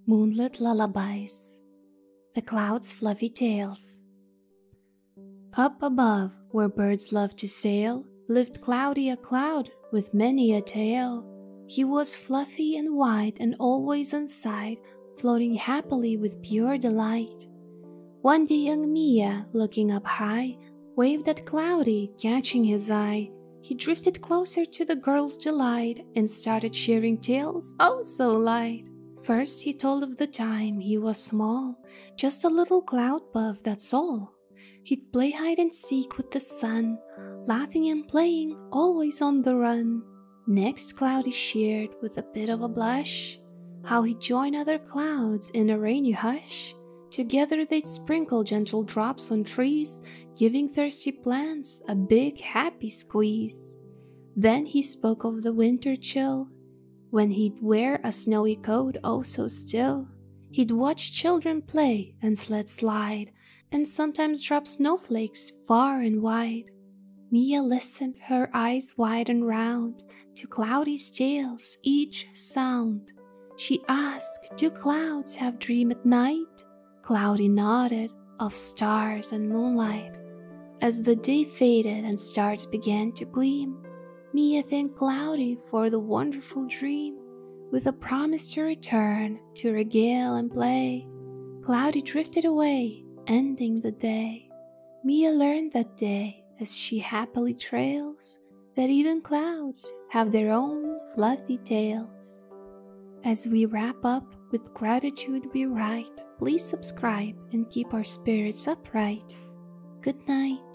Moonlit lullabies, the clouds' fluffy tails. Up above, where birds love to sail, lived Cloudy a cloud with many a tail. He was fluffy and white and always on side, floating happily with pure delight. One day young Mia, looking up high, waved at Cloudy, catching his eye. He drifted closer to the girl's delight and started sharing tales oh so light. First he told of the time he was small, just a little cloud puff, that's all. He'd play hide and seek with the sun, laughing and playing, always on the run. Next Cloudy shared, with a bit of a blush, how he'd join other clouds in a rainy hush. Together they'd sprinkle gentle drops on trees, giving thirsty plants a big happy squeeze. Then he spoke of the winter chill, when he'd wear a snowy coat oh so still. He'd watch children play and sled slide, and sometimes drop snowflakes far and wide. Mia listened, her eyes wide and round, to Cloudy's tales, each sound. She asked, do clouds have dream at night? Cloudy nodded, of stars and moonlight. As the day faded and stars began to gleam, Mia thanked Cloudy for the wonderful dream. With a promise to return, to regale and play, Cloudy drifted away, ending the day. Mia learned that day, as she happily trails, that even clouds have their own fluffy tails. As we wrap up, with gratitude we write, please subscribe and keep our spirits upright. Good night.